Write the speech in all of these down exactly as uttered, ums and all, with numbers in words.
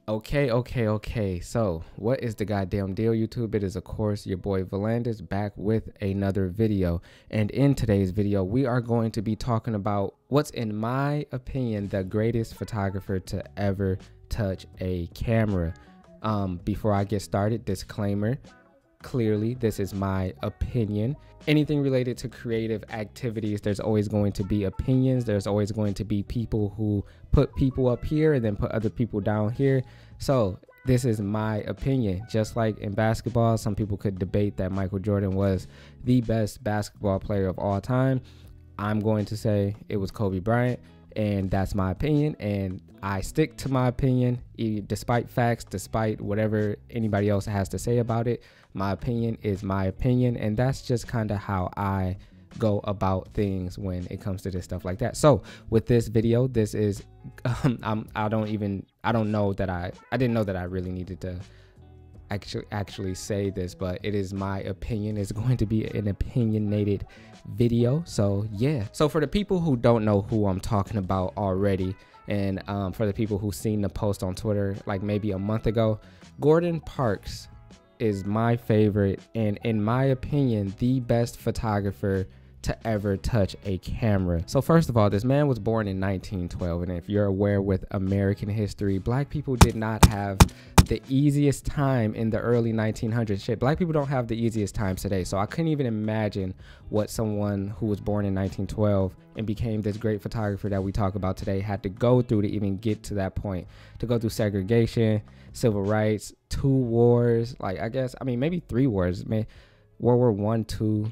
Okay, okay, okay. So, what is the goddamn deal, YouTube? It is, of course, your boy Volandis back with another video. And in today's video, we are going to be talking about what's, in my opinion, the greatest photographer to ever touch a camera. Um, before I get started, disclaimer. Clearly, this is my opinion. Anything related to creative activities, there's always going to be opinions. There's always going to be people who put people up here and then put other people down here. So this is my opinion. Just like in basketball, some people could debate that Michael Jordan was the best basketball player of all time. I'm going to say it was Kobe Bryant, and that's my opinion. And I stick to my opinion, despite facts, despite whatever anybody else has to say about it. My opinion is my opinion, and that's just kind of how I go about things when it comes to this stuff like that. So with this video, this is um, I'm, I don't even I don't know that I I didn't know that I really needed to actually actually say this, but it is my opinion. It's going to be an opinionated video. So yeah. So for the people who don't know who I'm talking about already, and um, for the people who've seen the post on Twitter like maybe a month ago, Gordon Parks is my favorite, and in my opinion, the best photographer to ever touch a camera. So first of all, this man was born in nineteen twelve, and if you're aware with American history, black people did not have the easiest time in the early nineteen hundreds. Shit, black people don't have the easiest time today. So I couldn't even imagine what someone who was born in nineteen twelve and became this great photographer that we talk about today had to go through to even get to that point, to go through segregation, civil rights, two wars, like I guess, I mean, maybe three wars, man, World War One, two,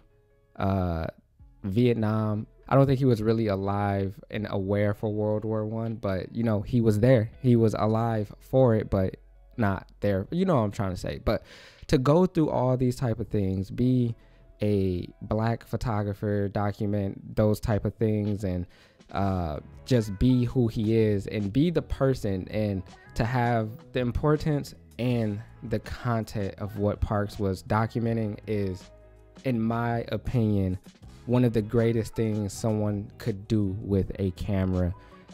uh, Vietnam. I don't think he was really alive and aware for World War One, but you know, he was there. He was alive for it, but not there. You know what I'm trying to say. But to go through all these type of things, be a black photographer, document those type of things, and uh, just be who he is and be the person, and to have the importance and the content of what Parks was documenting is, in my opinion, one of the greatest things someone could do with a camera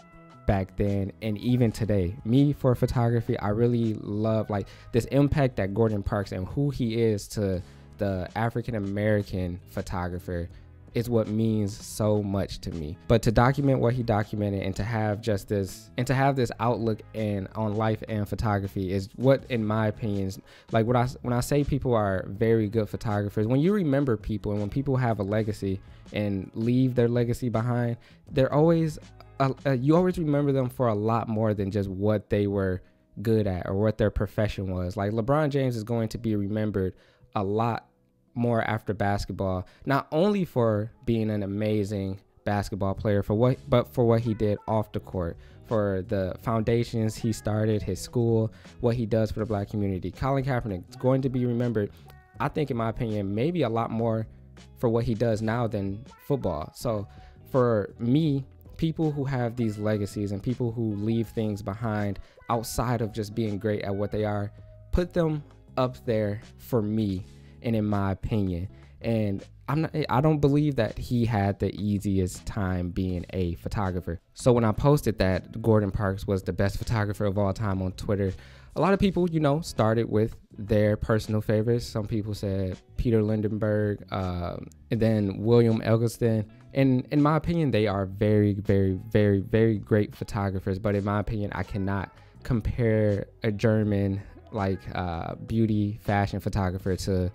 back then and even today. Me, for photography, I really love like this impact that Gordon Parks and who he is to the African American photographer is what means so much to me. But to document what he documented, and to have just this and to have this outlook and on life and photography is what, in my opinion, is like what I when I say people are very good photographers, when you remember people and when people have a legacy and leave their legacy behind, they're always uh, uh, you always remember them for a lot more than just what they were good at or what their profession was. Like LeBron James is going to be remembered a lot more after basketball, not only for being an amazing basketball player, for what but for what he did off the court, for the foundations he started, his school, what he does for the black community. Colin Kaepernick is going to be remembered, I think, in my opinion, maybe a lot more for what he does now than football. So for me, people who have these legacies and people who leave things behind outside of just being great at what they are, put them up there for me and in my opinion. And I'm not, I don't believe that he had the easiest time being a photographer. So when I posted that Gordon Parks was the best photographer of all time on Twitter, a lot of people, you know, started with their personal favorites. Some people said Peter Lindenberg, uh, and then William Eggleston. And in my opinion, they are very, very, very, very great photographers. But in my opinion, I cannot compare a German like uh, beauty fashion photographer to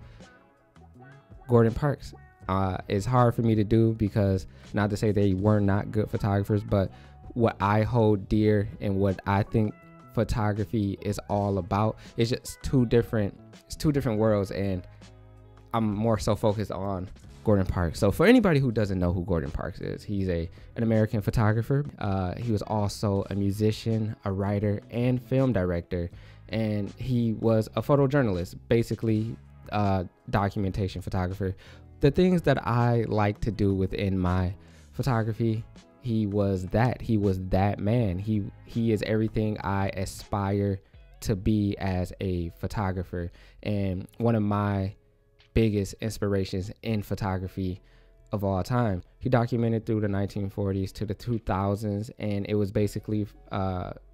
Gordon Parks. Uh, it's hard for me to do, because not to say they were not good photographers, but what I hold dear and what I think photography is all about is just two different, it's two different worlds, and I'm more so focused on Gordon Parks. So for anybody who doesn't know who Gordon Parks is, he's a an American photographer. Uh, he was also a musician, a writer, and film director, and he was a photojournalist, basically uh, documentation photographer. The things that I like to do within my photography, he was that. He was that man. He he is everything I aspire to be as a photographer, and one of my biggest inspirations in photography of all time. He documented through the nineteen forties to the two thousands, and it was basically uh,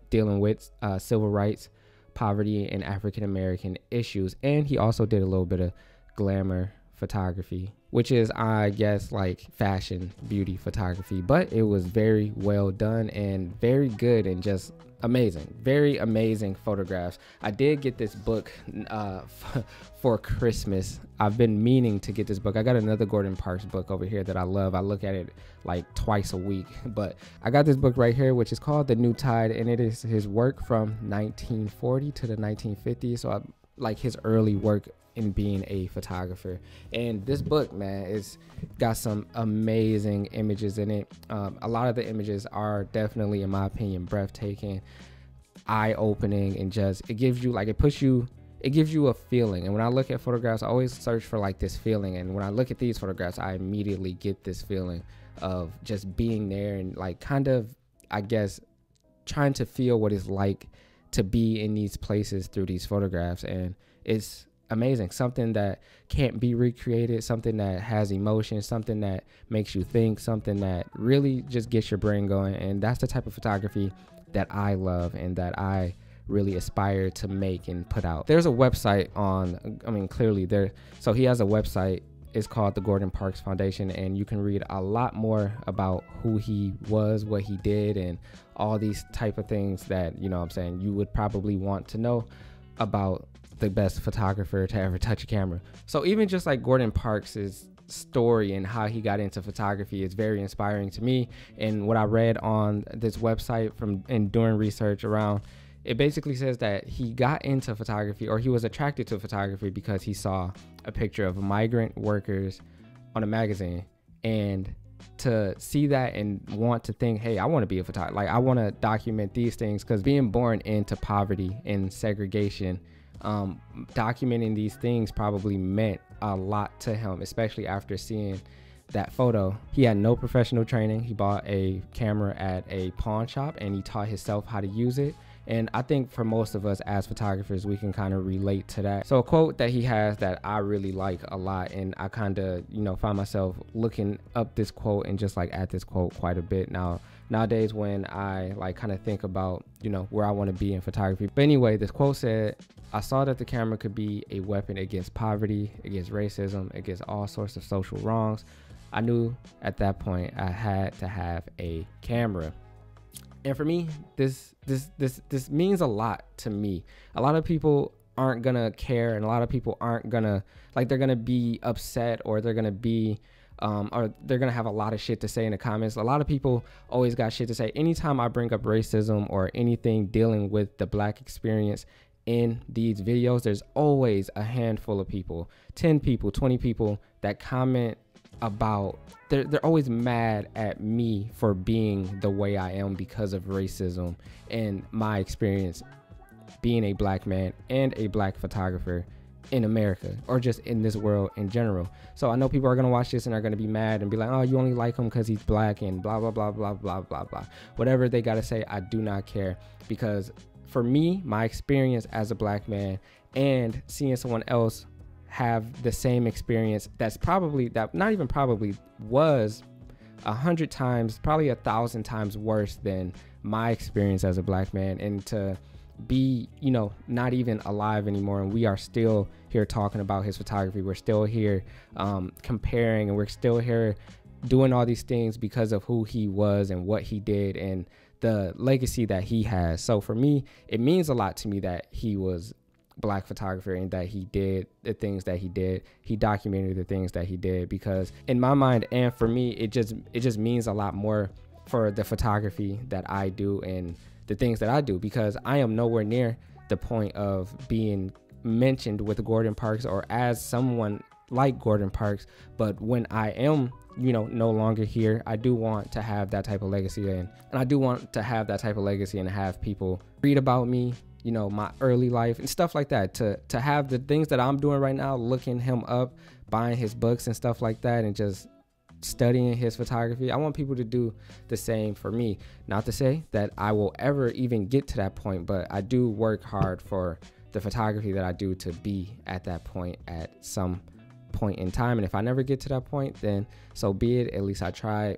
dealing with uh, civil rights, poverty, and African American issues. And he also did a little bit of glamour photography, which is, I guess, like fashion, beauty photography. But it was very well done and very good and just amazing. Very amazing photographs. I did get this book uh, for Christmas. I've been meaning to get this book. I got another Gordon Parks book over here that I love. I look at it like twice a week. But I got this book right here, which is called The New Tide, and it is his work from nineteen forty to the nineteen fifties. So I like his early work in being a photographer. And this book, man, it's got some amazing images in it. Um, a lot of the images are definitely, in my opinion, breathtaking, eye-opening, and just, it gives you like, it puts you, it gives you a feeling. And when I look at photographs, I always search for like this feeling. And when I look at these photographs, I immediately get this feeling of just being there and like kind of, I guess, trying to feel what it's like to be in these places through these photographs. And it's amazing, something that can't be recreated, something that has emotion, something that makes you think, something that really just gets your brain going. And that's the type of photography that I love and that I really aspire to make and put out. There's a website on, I mean, clearly there, so he has a website. It's called the Gordon Parks Foundation, and you can read a lot more about who he was, what he did, and all these type of things that, you know what I'm saying, you would probably want to know about the best photographer to ever touch a camera. So even just like Gordon Parks's story and how he got into photography is very inspiring to me. And what I read on this website from and doing research around, it basically says that he got into photography, or he was attracted to photography because he saw a picture of migrant workers on a magazine, and to see that and want to think, hey, I want to be a photographer. Like, I want to document these things, because being born into poverty and segregation, um, documenting these things probably meant a lot to him, especially after seeing that photo. He had no professional training. He bought a camera at a pawn shop and he taught himself how to use it. And I think for most of us as photographers, we can kind of relate to that. So a quote that he has that I really like a lot, and I kind of, you know, find myself looking up this quote and just like at this quote quite a bit now nowadays when I like kind of think about, you know, where I want to be in photography. But anyway, this quote said, "I saw that the camera could be a weapon against poverty, against racism, against all sorts of social wrongs. I knew at that point I had to have a camera." And for me, this this this this means a lot to me. A lot of people aren't gonna care, and a lot of people aren't gonna, like, they're gonna be upset, or they're gonna be um or they're gonna have a lot of shit to say in the comments. A lot of people always got shit to say. Anytime I bring up racism or anything dealing with the black experience in these videos, there's always a handful of people, ten people, twenty people that comment about, they're, they're always mad at me for being the way I am because of racism and my experience being a black man and a black photographer in America, or just in this world in general. So I know people are going to watch this and are going to be mad and be like, oh, you only like him because he's black and blah, blah, blah, blah, blah, blah, blah. Whatever they got to say, I do not care, because for me, my experience as a black man and seeing someone else have the same experience that's probably, that not even probably, was a hundred times, probably a thousand times worse than my experience as a black man, and to be, you know, not even alive anymore, and we are still here talking about his photography. We're still here um, comparing, and we're still here doing all these things because of who he was and what he did and the legacy that he has. So for me, it means a lot to me that he was black photographer and that he did the things that he did. He documented the things that he did, because in my mind and for me, it just it just means a lot more for the photography that I do and the things that I do, because I am nowhere near the point of being mentioned with Gordon Parks or as someone like Gordon Parks. But when I am, you know, no longer here, I do want to have that type of legacy, and, and I do want to have that type of legacy and have people read about me, you know, my early life and stuff like that, to to have the things that I'm doing right now, looking him up, buying his books and stuff like that, and just studying his photography. I want people to do the same for me. Not to say that I will ever even get to that point, but I do work hard for the photography that I do to be at that point at some point in time. And if I never get to that point, then so be it. At least I tried.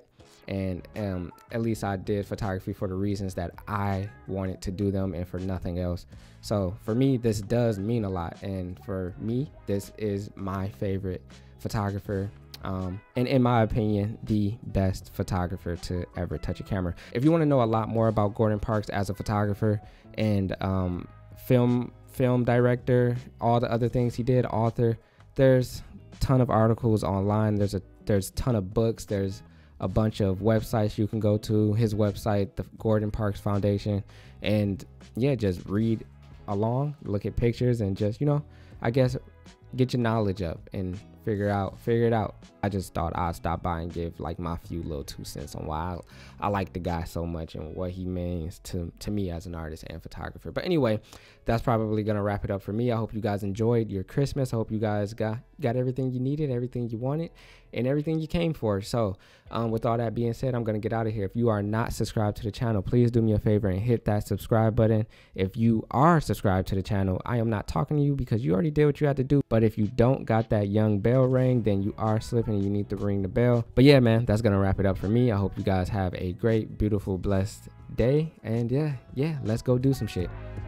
And um, at least I did photography for the reasons that I wanted to do them and for nothing else. So for me, this does mean a lot. And for me, this is my favorite photographer. Um, and in my opinion, the best photographer to ever touch a camera. If you want to know a lot more about Gordon Parks as a photographer and um, film film director, all the other things he did, author, there's a ton of articles online. There's a there's a ton of books. There's a bunch of websites you can go to. His website, the Gordon Parks Foundation, and yeah, just read along, look at pictures, and just, you know, I guess get your knowledge up and figure out figure it out. I just thought I'd stop by and give like my few little two cents on why I, I like the guy so much and what he means to to me as an artist and photographer. But anyway, that's probably gonna wrap it up for me. I hope you guys enjoyed your Christmas. I hope you guys got got everything you needed, everything you wanted, and everything you came for. So um, with all that being said, I'm gonna get out of here. If you are not subscribed to the channel, please do me a favor and hit that subscribe button. If you are subscribed to the channel, I am not talking to you because you already did what you had to do. But if you don't got that young bell ring, then you are slipping and you need to ring the bell. But yeah, man, that's gonna wrap it up for me. I hope you guys have a great, beautiful, blessed day. And yeah, yeah, let's go do some shit.